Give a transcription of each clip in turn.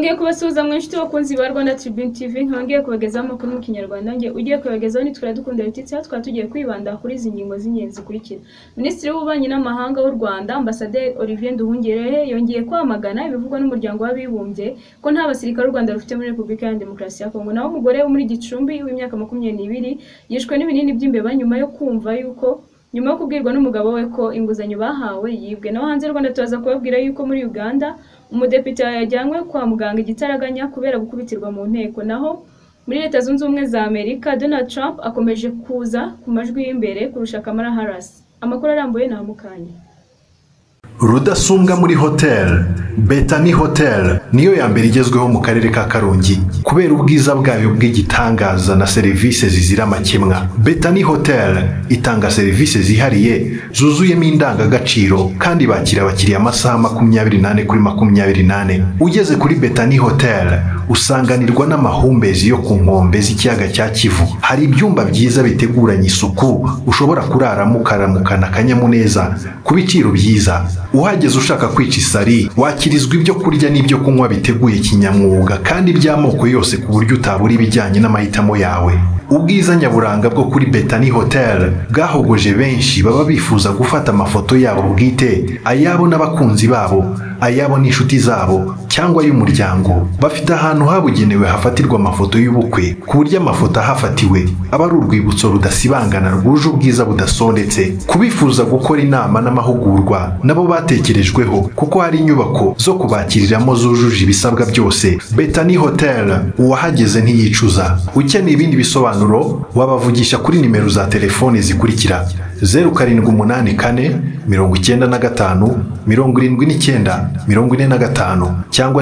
Nongeye kubasuhuza mwinshi bakunzi ba Rwanda Tribune TV, nongeye kubagezaho amakuru mu Kinyarwanda. Nge ugiye kubagezaho nitwara dukunda Letitia, twatugiye kwibanda kuri izi ngingo z'ingenzi zikurikira. Minisitiri w'Ububanyi n'Amahanga w'u Rwanda Ambasaderi Olivier Nduhungirehe yongeye kwamagana ibivugwa n'umuryango w'abibumbye ko nta basirikare u Rwanda rufite muri Repubulika ya Demokarasi ya Kongo. Naho umugore wo muri Gicumbi w'imyaka 22 yishwe n'ibinini by'imbeba nyuma yo kubwirwa n'umugabo we ko inguzanyo bahawe yibwe. Naho hanze Rwanda tuzaza kubabwira yuko muri Uganda umudepite yajyanywe kwa muganga igitaraganya kubera gukubitirwa mu nteko. Naho muri Leta Zunze Ubumwe za Amerika Donald Trump akomeje kuza ku majwi y'imbere kurusha Kamala Harris. Amakuru arambuye na mukanya. Rudasumbwa muri hotel Bethany Hotel niyo ya mbere igezweho mu karere ka Karongi kubera ubwiza bwayo bw'igitangaza na serivisi zizira amakemwa. Bethany Hotel itanga serivisi zihariye zuzuyemo indangagaciro kandi bakira abakiriya amasaha 24 kuri 24. Ugeze kuri Bethany Hotel usanganirwa n'amahumbezi yo ku nkombe z'ikiyaga cya Kivu. Hari ibyumba byiza biteguranye isuku ushobora kuraramo ukaramukana akanyamuneza ku biciro byiza. Uhageze ushaka kwica isari wakirizwa ibyo kurya n'ibyo kunywa biteguye kinyamwuga kandi by'amoko yose ku buryo utabura ibijyanye n'amahitamo yawe. Ubwiza nyaburanga bwo kuri Bethany Hotel bwahogoje benshi baba bifuza gufata amafoto yabo bwite, ayabo n'abakunzi babo, ayabo n'inshuti zabo cyangwa y'umuryango. Bafite ahantu habugenewe hafatirwa amafoto y'ubukwe ku buryo amafoto ahafatiwe aba ari urwibutso rudasibangana rwuje ubwiza budasondetse. Kubifuza gukora inama n'amahugurwa nabo batekerejweho kuko hari inyubako zo kubakiriramo zujuje ibisabwa byose. Bethany Hotel uwahageze ntiyicuza. Ukeneye ibindi bisobanuro wabavugisha kuri nimero za telefone zikurikira: 0784 95 79 45 cyangwa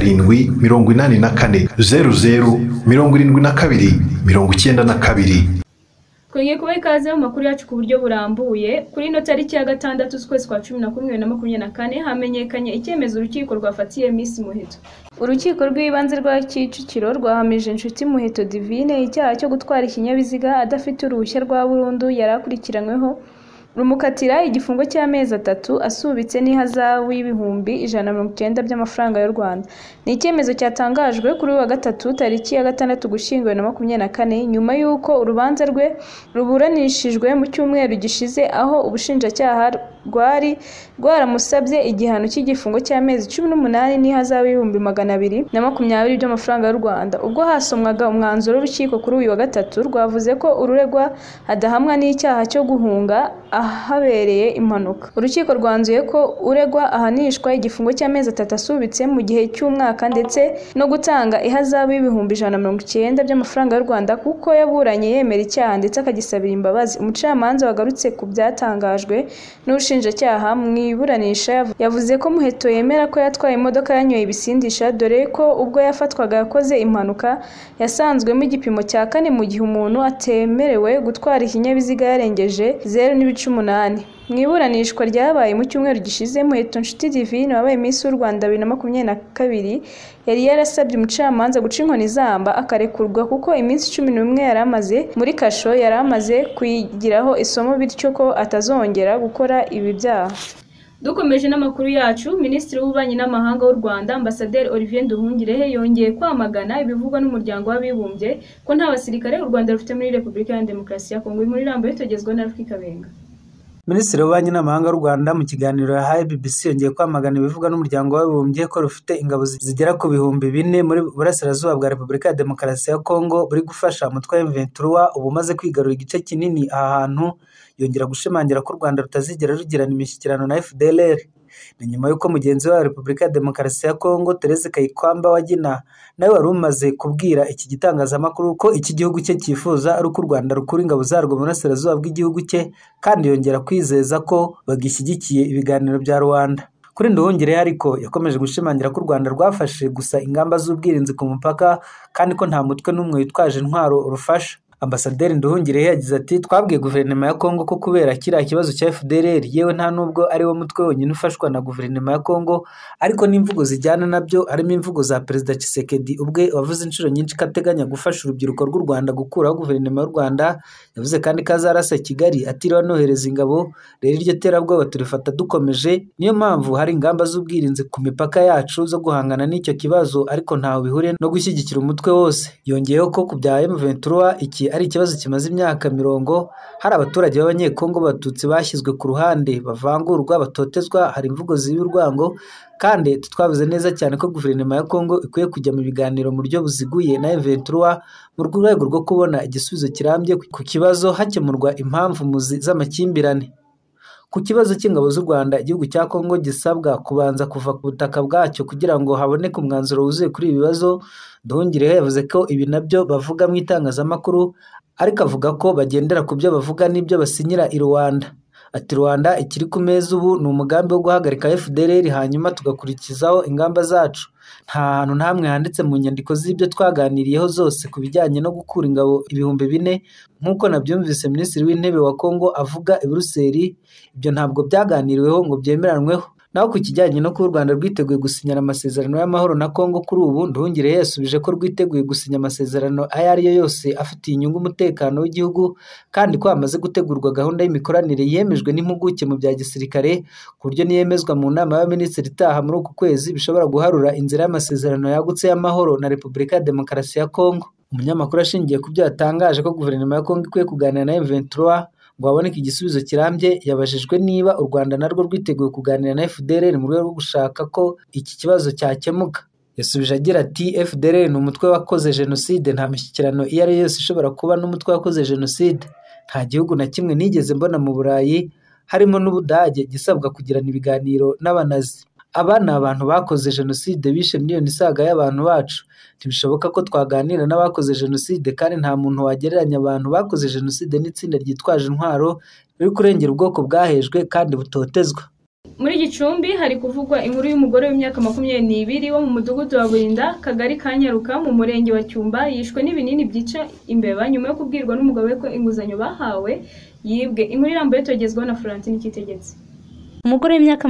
0784 00 72 92. Twongeye kubaha ikaze mu makuru yacu ku buryo burambuye. Kuri ino tariki ya 6 z'ukwezi kwa 10 2024 hamenyekanye icyemezo urukiko rwafatiye Miss Muheto. Urukiko rw'ibanze rwa Kicukiro rwahamije Inshuti Muheto Divine icyaha cyo gutwara ikinyabiziga adafite uruhushya rwa burundu yarakurikiranyweho, rumukatira igifungo cy'amezi 3 asubitse n'ihazabu y'ibihumbi 190 by'amafaranga y'u Rwanda. Ni icyemezo cyatangajwe kuri wa gatatu tariki ya 6 Gushyingo 2024 nyuma y'uko urubanza rwe ruburanishijwe mu cyumweru gishize, aho ubushinjacyaha rwari rwaramusabye igihano cy'igifungo cy'amezi 18 n'ihazabu y'ibihumbi 220 by'amafaranga y'u Rwanda. Ubwo hasomwaga umwanzuro w'urukiko kuri uyu wa gatatu, rwavuze ko ururegwa adahamwa n'icyaha cyo guhunga ahabereye impanuka. Urukiko rwanzuye ko uregwa ahanishwa igifungo cy'amezi 3 asubitse mu gihe cy'umwaka ndetse no gutanga ihazabu y'ibihumbi 190 by'amafaranga y'u Rwanda kuko yaburanye yemera icyaha ndetse akagisabira imbabazi. Umucamanza wagarutse ku byatangajwe n'ubushinjacyaha mu iburanisha yavuze ko Muheto yemera ko yatwaye imodoka yanyoye ibisindisha, dore ko ubwo yafatwaga yakoze impanuka yasanzwemo igipimo cya 4 mu gihe umuntu atemerewe gutwara ikinyabiziga yarengeje 0.8. Mu iburanishwa ryabaye mu cyumweru gishize, Muheto Nshuti Divine wabaye Miss w'u Rwanda 2022 yari yarasabye umucamanza guca inkoni zamba akarekurwa kuko iminsi 11 yari amaze muri kasho yari amaze kuyigiraho isomo, bityo ko atazongera gukora ibi byaha. Dukomeje n'amakuru yacu, Minisitiri w'Ububanyi n'Amahanga w'u Rwanda Ambasaderi Olivier Nduhungirehe yongeye kwamagana ibivugwa n'umuryango w'abibumbye ko nta basirikare u Rwanda rufite muri Repubulika ya Demokarasi ya Kongo. Muri rambo yitogezwa na Rafiki Kabenga. Minisitiri w'Ububanyi n'Amahanga w'u Rwanda mu kiganiro yahaye BBC yongeye kwamagana ibivugwa n'umuryango w'abibumbye ko rufite ingabo zigera ku bihumbi 4 muri burasirazuba bwa Repubulika ya Demokarasi ya Kongo buri gufasha umutwe wa M23 ubumaze kwigarura igice kinini aha hantu. Yongera gushimangira ko u Rwanda rutazigera rugirana imishyikirano na FDLR. Ni nyuma y'uko mugenzi wa Repubulika ya Demokarasi ya Kongo Therese Kayikwamba Wagina nawe wari umaze kubwira iki gitangazamakuru ko iki gihugu cye cyifuza ari uko u Rwanda rukura ingabo zarwo mu burasirazuba bw'igihugu cye, kandi yongera kwizeza ko bagishyigikiye ibiganiro bya Rwanda. Kuri Nduhungirehe ariko yakomeje gushimangira ko u Rwanda rwafashe gusa ingamba z'ubwirinzi ku mupaka kandi ko nta mutwe n'umwe witwaje intwaro rufasha. Ambasaderi Nduhungirehe yagize ati twabwiye guverinoma ya Kongo ko kubera kiriya kibazo cya FDLR yewe nta nubwo ari wo mutwe wenyine ufashwa na guverinoma ya Kongo, ariko n'imvugo zijyana nabyo harimo imvugo za Perezida Tshisekedi ubwe wavuze inshuro nyinshi ko ateganya gufasha urubyiruko rw'u Rwanda gukuraho guverinoma y'u Rwanda. Yavuze kandi ko azarasa Kigali atiriwe anohereza ingabo. Rero iryo terabwoba turifata dukomeje, niyo mpamvu hari ingamba z'ubwirinzi ku mipaka yacu zo guhangana n'icyo kibazo, ariko ntaho bihuriye no gushyigikira umutwe wose. Yongeyeho ko ku bya M23 iki ari ikibazo kimaze imyaka 40, hari abaturage b'abanyekongo batutsi bashyizwe ku ruhande, bavangurwa, batotezwa, hari imvugo z'urwango, kandi twavuze neza cyane ko guverinoma ya Kongo ikwiye kujya mu biganiro mu buryo buziguye na M23 mu rwego rwo kubona igisubizo kirambye ku kibazo, hakemurwa impamvu muzi z'amakimbirane. Ku kibazo cy'ingabo z'u Rwanda, igihugu cya Kongo gisabwa kubanza kuva ku butaka bwacyo kugira ngo haboneke umwanzuro wuzuye kuri ibi bibazo. Nduhungirehe yavuze ko ibi nabyo bavuga mu itangazamakuru, ariko avuga ko bagendera ku byo bavuga n'ibyo basinyira i Rwanda. Ati Rwanda ikiri ku meza ubu ni umugambi wo guhagarika FDLR hanyuma tugakurikizaho ingamba zacu. Nta hantu ntamwe handitse mu nyandiko z'ibyo twaganiriyeho zose ku bijyanye no gukura ingabo 4,000 nk'uko nabyumvise Minisitiri w'Intebe wa Kongo avuga i Buruseli. Ibyo ntabwo byaganiriweho ngo byemeranweho. Naho ku kijyanye no kuba u Rwanda rwiteguye gusinyana amasezerano y'amahoro na Kongo kuri ubu, Nduhungirehe yasubije ko rwiteguye gusinya amasezerano ayo ari yo yose afitiye inyungu umutekano w'igihugu, kandi ko hamaze gutegurwa gahunda y'imikoranire yemejwe n'impuguke mu bya gisirikare, ku buryo niyemezwa mu nama y'abaminisitiri itaha muri uku kwezi bishobora guharura inzira y'amasezerano yagutse y'amahoro na Repubulika ya Demokarasi ya Kongo. Umunyamakuru ashingiye ku byo yatangaje ko guverinoma ya Kongo ikwiye kuganira na M23 ngo haboneke igisubizo kirambye, yabajijwe niba u Rwanda narwo rwiteguye kuganira na FDLR mu rwego rwo gushaka ko iki kibazo cyakemuka. Yasubije agira ati FDLR ni umutwe wakoze jenoside, nta mishyikirano iyo ari yo yose ishobora kuba n'umutwe wakoze jenoside. Nta gihugu na kimwe nigeze mbona mu Burayi harimo n'Ubudage gisabwa kugirana ibiganiro n'abanazi. Aba ni abantu bakoze jenoside, bishe miliyoni isaga y'abantu bacu. Ntibishoboka ko twaganira n'abakoze jenoside, kandi nta muntu wagereranya abantu bakoze jenoside n'itsinda ryitwaje intwaro riri kurengera ubwoko bwahejwe kandi butotezwa. Muri Gicumbi hari kuvugwa inkuru y'umugore w'imyaka 22 wo mu mudugudu wa Burinda, Kagari ka Nyaruka mu murenge wa Cyumba, yishwe n'ibinini byica imbeba nyuma yo kubwirwa n'umugabo we ko inguzanyo bahawe yibwe. Inkuru irambuye tugezweho na Florentine Kitegetse. Umugore w'imyaka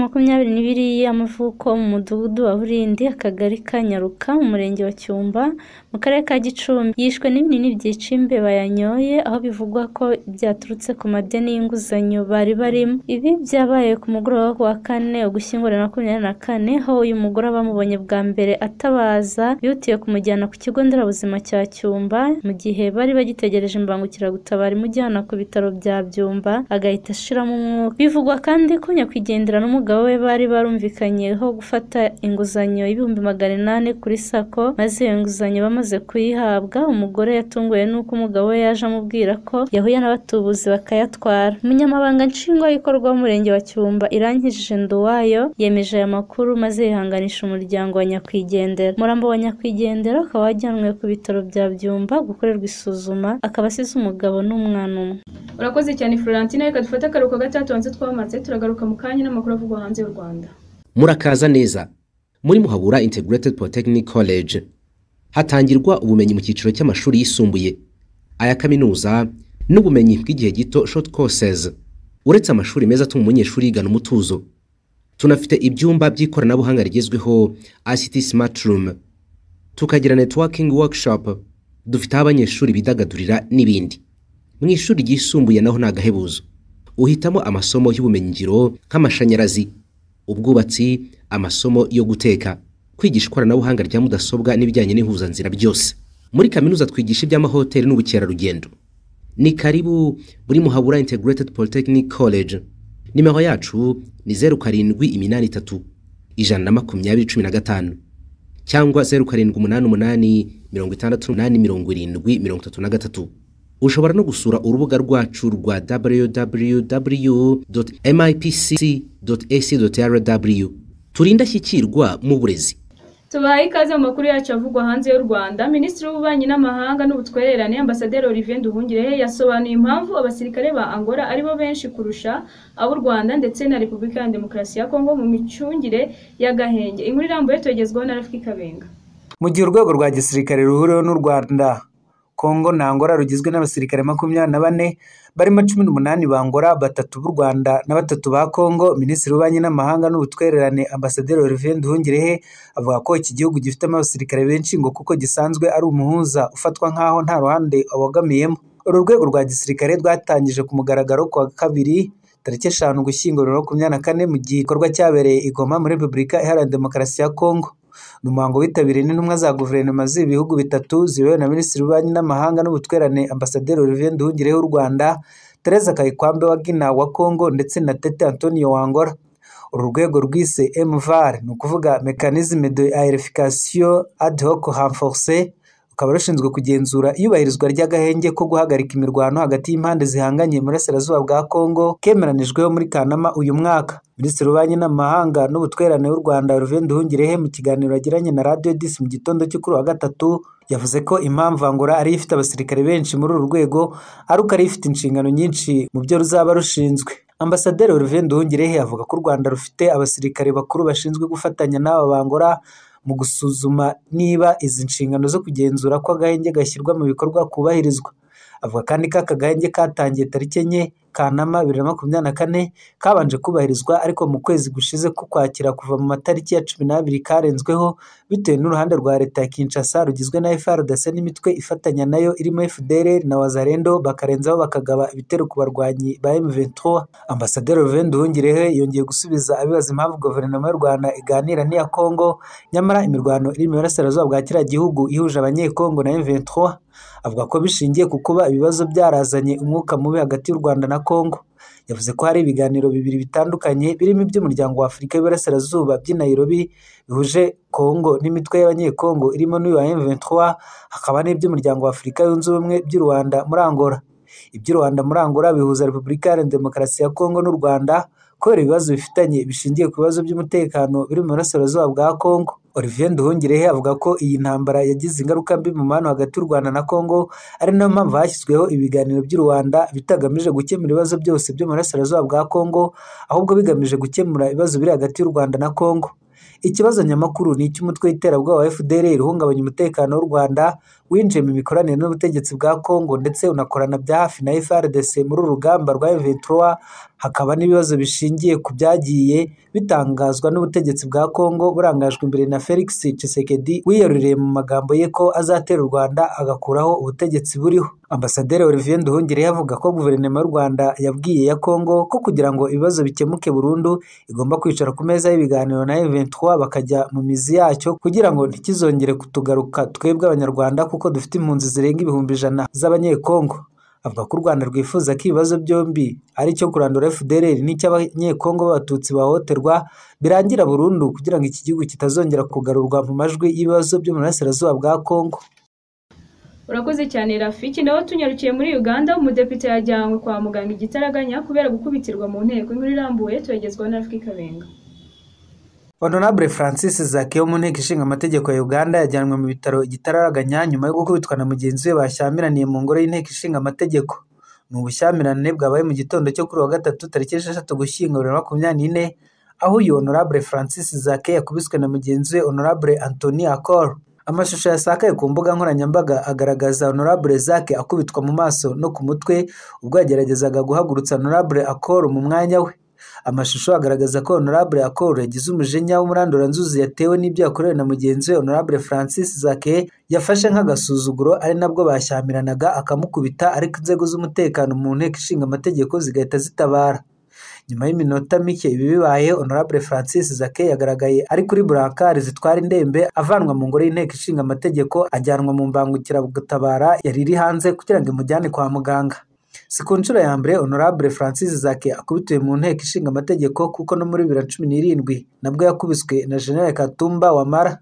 22 y'amavuko mu mudugudu wa Burindi, Akagari ka Nyaruka mu murenge wa Cyumba mu karere ka Gicumbi, yishwe n'ibinini byica imbeba yanyoye, aho bivugwa ko byaturutse ku madeni y'inguzanyo bari barimo. Ibi byabaye ku mugoroba wa 4 Ugushyingo 2024, aho uyu mugore bamubonye bwa mbere atabaza bihutiye kumujyana ku kigo nderabuzima cya Cyumba, mu gihe bari bagitegereje imbangukiragutabara imujyana ku bitaro bya Byumba agahita ashiramo umwuka. Bivugwa kandi ko nyakwigendera n'umugabo we bari barumvikanyeho gufata inguzanyo y'ibihumbi 800 kuri sako, maze iyo nguzanyo bamaze kuyihabwa, umugore yatunguwe n'uko umugabo we yaje amubwira ko yahuye n'abatubuzi bakayatwara. Umunyamabanga nshingwabikorwa w'umurenge wa Cyumba Irankijije Nduwayo yemeje aya makuru, maze yihanganisha umuryango wa nyakwigendera. Umurambo wa nyakwigendera akaba wajyanwe ku bitaro bya Byumba gukorerwa isuzuma, akaba asize umugabo n'umwana umwe. Urakoze cyane Florentine, reka dufate akaruhuko gatatu hanze twamaze turagaruka mu kanya n'amakuru avugwa hanze y'u Rwanda. Murakaza neza. Muri Muhabura Integrated Polytechnic College hatangirwa ubumenyi mu cyiciro cy'amashuri yisumbuye, aya kaminuza n'ubumenyi bw'igihe gito short courses. Uretse amashuri meza atuma umunyeshuri yigana umutuzo, tunafite ibyumba by'ikoranabuhanga rigezweho ICT Smart Room, tukagira networking workshop, dufite abanyeshuri bidagadurira n'ibindi. Mu ishuri ryisumbuye naho nagahebuzo, uhitamo amasomo y'ubumenyi ngiro nk'amashanyarazi, ubwubatsi, amasomo yo guteka, kwigisha ikoranabuhanga rya mudasobwa n'ibijyanye n'ihuzanzira byose. Muri kaminuza twigisha iby'amahoteli n'ubukerarugendo. Ni karibu muri Muhabura Integrated Polytechnic College. Nimero yacu ni 0783 12015 cyangwa 0788 68 Ushobora no gusura urubuga rwacu rwa www.mipc.ac.rw. Turinda shyikirwa mu burezi. Tubaye ikaze mu makuru yacu avugwa hanze y'u Rwanda. Minisitiri w'Ububanyi n'Amahanga n'Ubutwererane Ambasaderi Olivier Nduhungirehe yasobanuye impamvu abasirikare ba Angola aribo benshi kurusha ab'u Rwanda ndetse na Repubulika ya Demokarasi ya Kongo mu micungire y'agahenge. Inkuru irambuye tugezweho na Rafiki Kabenga. Mu gihe urwego rwa gisirikare ruhuriweho n'u Rwanda Kongo na Angola rugizwe n'abasirikare 24 barimo 18 ba Angola, 3 b'u Rwanda na 3 ba Kongo. Minisitiri w'Ububanyi n'Amahanga n'Ubutwererane Ambasaderi Olivier Nduhungirehe avuga ko iki gihugu gifitemo abasirikare benshi ngo kuko gisanzwe ari umuhuza ufatwa nk'aho nta ruhande abogamiyemo. Uru rwego rwa gisirikare rwatangije ku mugaragaro ku wa kabiri tariki 5 Ugushyingo 2024 mu gikorwa cyabereye i Goma muri Repubulika Iharanira Demokarasi ya Kongo. Ni umuhango witabiriwe n'intumwa za guverinoma z'ibihugu bitatu ziyobowe na Minisitiri w'Ububanyi n'Amahanga n'Ubutwererane Ambasaderi Olivier Nduhungirehe w'u Rwanda, Teresa Kayikwambe wa Guinea wa Kongo ndetse na Tete Antonio wa Angola. Uru rwego rwise MVAR ni ukuvuga Mécanisme de Verification ad hoc renforcée, rukaba rushinzwe kugenzura iyubahirizwa ry'agahenge ko guhagarika imirwano hagati y'impande zihanganye mu burasirazuba bwa Kongo kemeranijweho muri Kanama uyu mwaka. Minisitiri w'Ububanyi n'Amahanga n'Ubutwererane w'u Rwanda Olivier Nduhungirehe mu kiganiro yagiranye na Radio 10 mu gitondo cyo kuri wa gatatu yavuze ko impamvu Angola ari ifite abasirikare benshi muri uru rwego ari uko ari ifite inshingano nyinshi mu byo ruzaba rushinzwe. Ambasaderi Olivier Nduhungirehe avuga ko u Rwanda rufite abasirikare bakuru bashinzwe gufatanya n'aba ba Angola mu gusuzuma niba izi nshingano zo kugenzura ko agahenge gashyirwa mu bikorwa kubahirizwa. Avuga kandi ko aka gahenge katangiye tariki 4 Kanama 2024 kabanje kubahirizwa, ariko mu kwezi gushize k'Ukwakira kuva mu matariki ya 12 karenzweho bitewe n'uruhande rwa leta ya Kinshasa rugizwe na FARDC n'imitwe ifatanya nayo irimo FDLR na Wazalendo, bakarenzaho bakagaba ibitero ku barwanyi ba M23. Ambasaderi Olivier Nduhungirehe yongeye gusubiza abibaza impamvu guverinoma y'u Rwanda iganira n'iya Kongo nyamara imirwano iri mu burasirazuba bwa kiriya gihugu ihuje abanyekongo na M23. Avuga ko bishingiye ku kuba ibibazo byarazanye umwuka mubi hagati y'u Rwanda na Kongo. Yavuze ko hari ibiganiro bibiri bitandukanye birimo iby'umuryango wa Afurika y'Iburasirazuba by'i Nairobi bihuje Kongo n'imitwe y'abanyekongo irimo n'uyu wa M23, hakaba n'iby'umuryango wa Afurika yunze ubumwe by'u Rwanda muri Angola. Iby'u Rwanda muri Angola bihuza Repubulika Iharanira Demokarasi ya Kongo n'u Rwanda kubera ibibazo bifitanye bishingiye ku bibazo by'umutekano biri mu burasirazuba bwa Kongo. Olivier Nduhungirehe avuga ko iyi ntambara yagize ingaruka mbi mu mubano hagati y'u Rwanda na Kongo, ari nayo mpamvu hashyizweho ibiganiro by'u Rwanda bitagamije gukemura ibibazo byose byo mu burasirazuba bwa Kongo, ahubwo bigamije gukemura ibibazo biri hagati y'u Rwanda na Kongo. Ikibazo nyamakuru ni icy'umutwe w'iterabwoba wa FDLR uhungabanya umutekano w'u Rwanda winjiye mu mikoranire n'ubutegetsi bwa Kongo ndetse unakorana bya hafi na FARDC muri uru rugamba rwa M23. Hakaba n'ibibazo bishingiye ku byagiye bitangazwa n'ubutegetsi bwa Kongo burangajwe imbere na Felix Tshisekedi wiyaruriye mu magambo ye ko azatera u Rwanda agakuraho ubutegetsi buriho. Ambasaderi Olivier Nduhungirehe avuga ko guverinoma y'u Rwanda yabwiye ya Kongo ko kugira ngo ibibazo bikemuke burundu igomba kwicara ku meza y'ibiganiro na M23 bakajya mu mizi yacyo kugira ngo ntikizongere kutugaruka twebwe abanyarwanda kuko dufite impunzi zirenga 100,000 z'abanyekongo. Avuga ko u Rwanda rwifuza ko ibibazo byombi ari cyo kurandura FDLR n'icy'abanyekongo b'abatutsi bahohoterwa birangira burundu kugira ngo iki gihugu kitazongera kugarurwa mu majwi y'ibibazo byo mu burasirazuba bwa Kongo. Urakoze cyane Rafiki. Naho tunyarukiye muri Uganda, umudepite yajyanywe kwa muganga igitaraganya kubera gukubitirwa mu nteko. Inkuru irambuye tuyagezwaho na Rafiki Kabenga. Honorable Francis Zake wo mu nteko ishinga amategeko ya Uganda yajyanwe mu bitaro igitaraganya nyuma yo gukubitwa na mugenzi we bashyamiraniye mu ngoro y'inteko ishinga amategeko. Ni ubushyamirane bwabaye mu gitondo cyo kuri wa gatatu tariki 6 Ugushyingo 2024 aho uyu Honorable Francis Zake yakubiswe na mugenzi we Honorable Anthony Akol. Amashusho yasakaye ku mbuga nkoranyambaga agaragaza Honorable Zake akubitwa mu maso no ku mutwe ubwo yageragezaga guhagurutsa Honorable Akol mu mwanya we. Amashusho agaragaza ko Honorable Akol yagize umujinya w'umuranduranzuzi yatewe n'ibyo yakorewe na mugenzi we Honorable Francis Zake yafashe nk'agasuzuguro, ari nabwo bashyamiranaga akamukubita, ariko inzego z'umutekano mu nteko ishinga amategeko zigahita zitabara. Nyuma y'iminota mike ibi bibaye, Honorable Francis Zake yagaragaye ari kuri burankari zitwara indembe avanwa mu ngoro y'inteko ishinga amategeko ajyanwa mu mbangukiragutabara yari iri hanze kugira ngo imujyane kwa muganga. Si ku nshuro ya mbere Honorable Francis Zake akubitiwe mu nteko ishinga amategeko kuko no muri 2017 nabwo yakubiswe na General Katumba Wamala.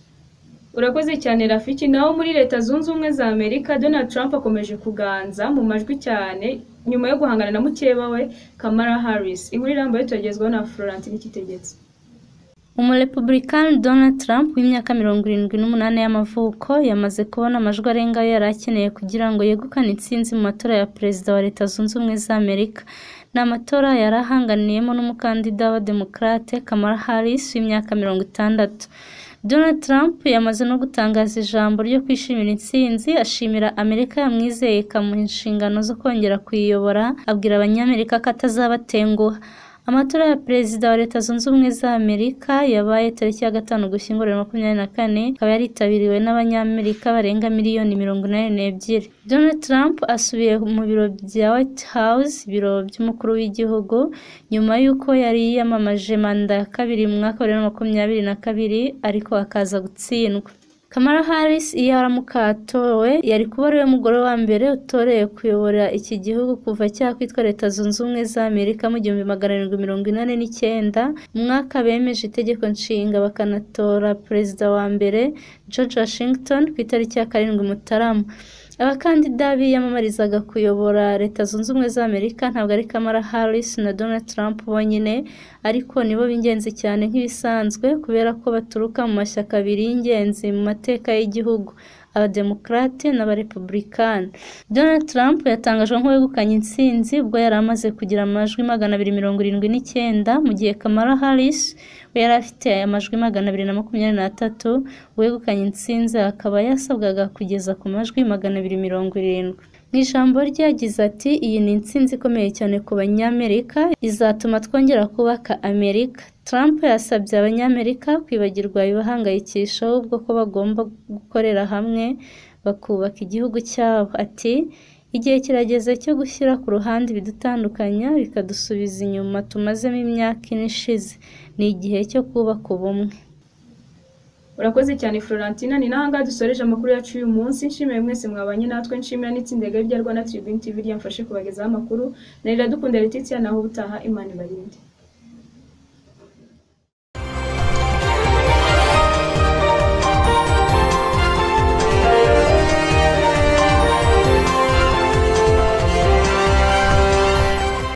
Urakoze cyane Rafiki. Naho muri Leta Zunze Ubumwe za Amerika, Donald Trump akomeje kuganza mu majwi cyane nyuma yo guhangana na mukeba we Kamala Harris. Inkuru irambuye tuyagezwaho na Florentine Kitegetse. Umurepublikani Donald Trump w'imyaka 78 y'amavuko yamaze kubona amajwi arenga yari akeneye kugira ngo yegukane intsinzi mu matora ya perezida wa Leta Zunze Ubumwe za Amerika. Ni amatora yarahanganiyemo n'umukandida wa Demokrate Kamala Harris w'imyaka 60. Donald Trump yamaze no gutangaza ijambo ryo kwishimira intsinzi, ashimira Amerika yamwizeye ikamuha inshingano zo kongera kuyiyobora, abwira abanyamerika ko atazabatenguha. Amatora ya perezida wa Leta Zunze Ubumwe za Amerika yabaye tariki ya 5 Ugushyingo 2024, akaba yaritabiriwe n'abanyamerika barenga miliyoni 82. Donald Trump asubiye mu biro bya White House, ibiro by'umukuru w'igihugu, nyuma y'uko yari yiyamamaje manda ya kabiri mu mwaka wa 2022 ariko akaza gutsindwa. Kamala Harris iyo aramuka atowe yari kuba ariwe mugore wa mbere utoreye kuyobora iki gihugu kuva cyakwitwa Leta Zunze Ubumwe za Amerika mu 1789. Mu mwaka bemeje itegeko nshinga bakanatora perezida wa mbere George Washington ku itariki ya 7 Mutarama. Abakandida biyamamarizaga kuyobora Leta Zunze Ubumwe za Amerika ntabwo ari Kamala Harris na Donald Trump bonyine, ariko nibo b'ingenzi cyane nk'ibisanzwe kubera ko baturuka mu mashyaka abiri y'ingenzi mu mateka y'igihugu, Abademokrate n'Abarepublikani. Donald Trump yatangajwe nk'uwegukanye intsinzi ubwo yari amaze kugira amajwi 279, mu gihe Kamala Harris we yari afite amajwi 223. Uwegukanye intsinzi akaba yasabwaga kugeza ku majwi 270. Mu ijambo rye yagize ati iyi ni intsinzi ikomeye cyane ku banyamerika, izatuma twongera kubaka Amerika. Trump yasabye abanyamerika kwibagirwa ibahangayikisha ahubwo ko bagomba gukorera hamwe bakubaka igihugu cyabo. Ati igihe kirageze cyo gushyira ku ruhande ibidutandukanya bikadusubiza inyuma tumazemo imyaka ine ishize. Ni igihe cyo kubaka ubumwe. Urakoze cyane Florentina, ni nahanga dusoreje amakuru yacu uyu munsi. Nshimiye mwese mwabanye natwe, nshimira n'itsinda rya Rwanda Tribune TV ryamfashe kubagezaho amakuru. Narira dukunda Letitia, naho ubutaha Imana ibarinde.